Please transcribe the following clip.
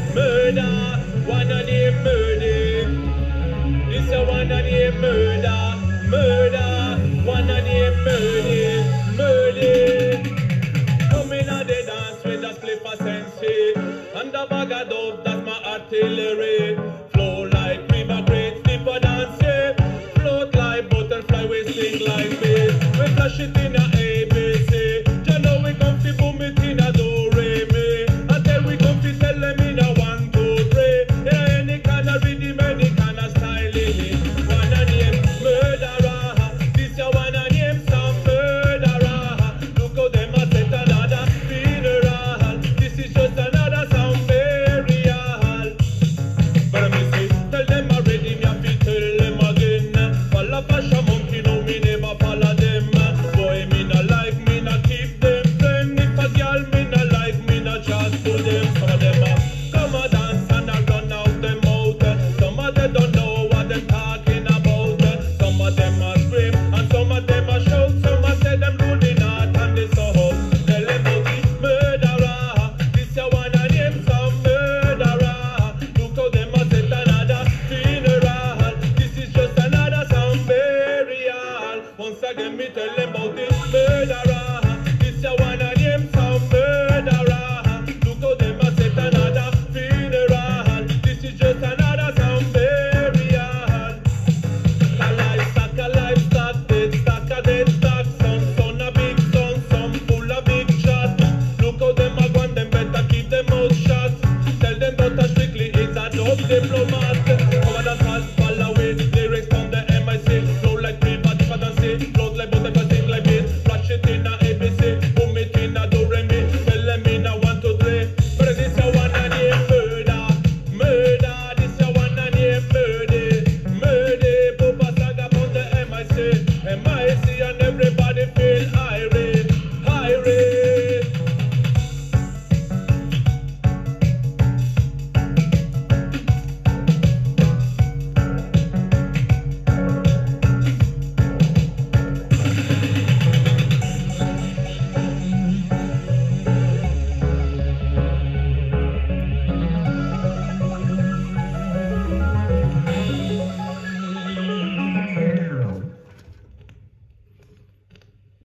Murder, one of them murder. This a one of them murder. Murder, one of them murder. Murder. Coming on the dance with a slip of sense. And a bag of dope, that's my artillery.